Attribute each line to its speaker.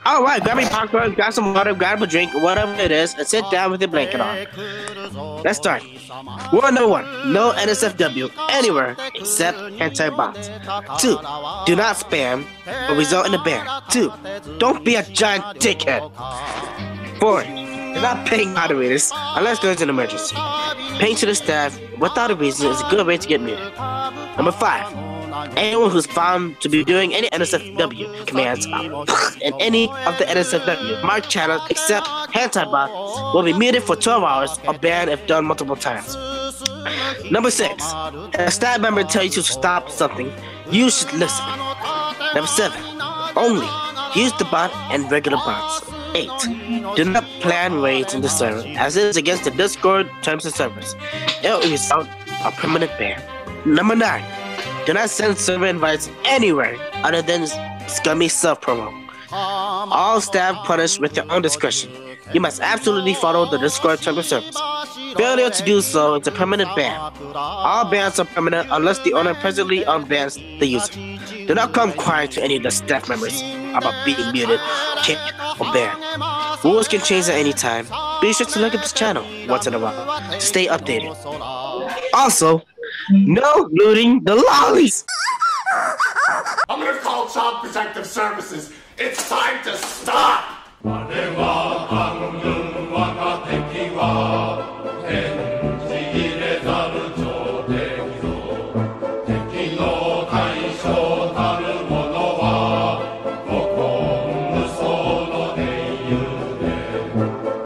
Speaker 1: Alright, grab your popcorn, grab some water, grab a drink, whatever it is, and sit down with your blanket on. Let's start. Rule number 1. No NSFW anywhere except anti-bots. 2. Do not spam or result in a ban. 2. Don't be a giant dickhead. 4. Do not pay moderators unless there's an emergency. Paying to the staff without a reason is a good way to get muted. Number 5. Anyone who's found to be doing any NSFW commands in any of the NSFW marked channels except anti-bots will be muted for 12 hours or banned if done multiple times. Number 6. If a staff member tells you to stop something, you should listen. Number 7. Only use the bot and regular bots. 8. Do not plan raids in the server, as it is against the Discord terms and service. It will result a permanent ban. Number 9. Do not send server invites anywhere other than scummy self-promo. All staff punished with their own discretion. You must absolutely follow the Discord terms of service. Failure to do so is a permanent ban. All bans are permanent unless the owner presently unbans the user. Do not come crying to any of the staff members about being muted, kicked, or banned. Rules can change at any time. Be sure to look at this channel once in a while to stay updated. Also, no looting the lollies!
Speaker 2: I'm gonna call Child Protective Services. It's time to stop!